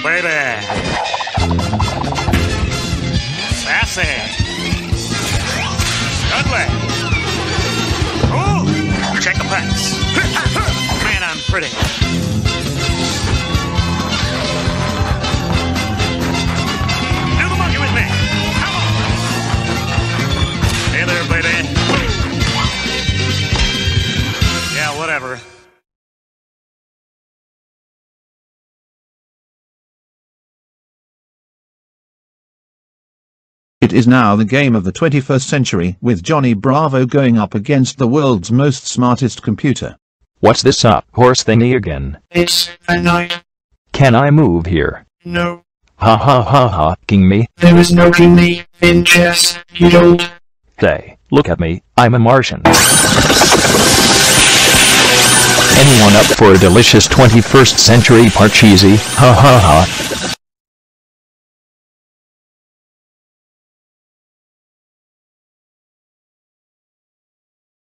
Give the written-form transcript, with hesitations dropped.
baby. Sassy. Dudley. Ooh, check the pecs. Man, I'm pretty. Do the monkey with me. Come on. Hey there, baby. Yeah, whatever. It is now the game of the 21st century, with Johnny Bravo going up against the world's most smartest computer. What's this horse thingy again? It's a knight. Can I move here? No. Ha ha ha ha, king me? There is no king me in chess, you don't. Hey, look at me, I'm a Martian. Anyone up for a delicious 21st century parcheesi? Ha ha ha.